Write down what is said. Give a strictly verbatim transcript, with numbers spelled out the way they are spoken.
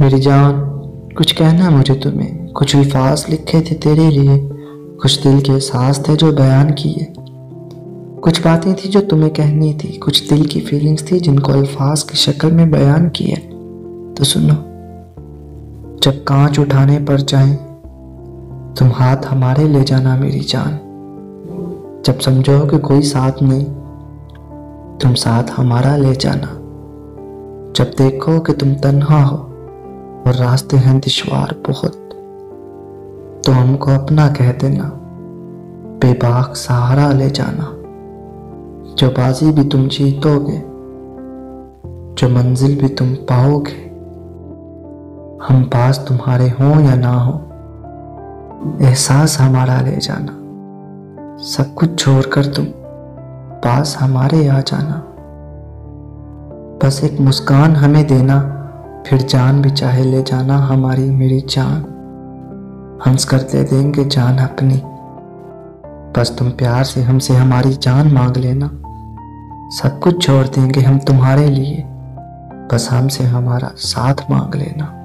मेरी जान, कुछ कहना मुझे तुम्हें। कुछ अल्फाज लिखे थे तेरे लिए, कुछ दिल के एहसास थे जो बयान किए। कुछ बातें थी जो तुम्हें कहनी थी, कुछ दिल की फीलिंग्स थी जिनको अल्फाज की शक्ल में बयान किए। तो सुनो, जब कांच उठाने पर जाएं तुम हाथ हमारे ले जाना मेरी जान। जब समझो कि कोई साथ नहीं तुम साथ हमारा ले जाना। जब देखो कि तुम तन्हा हो और रास्ते हैं दुश्वार बहुत, तो हमको अपना कह देना, बेबाक सहारा ले जाना। जो बाजी भी तुम जीतोगे, जो मंजिल भी तुम पाओगे, हम पास तुम्हारे हों या ना हो, एहसास हमारा ले जाना। सब कुछ छोड़कर तुम पास हमारे आ जाना। बस एक मुस्कान हमें देना, फिर जान भी चाहे ले जाना हमारी मेरी जान। हंस कर दे देंगे जान अपनी, बस तुम प्यार से हमसे हमारी जान मांग लेना। सब कुछ छोड़ देंगे हम तुम्हारे लिए, बस हमसे हमारा साथ मांग लेना।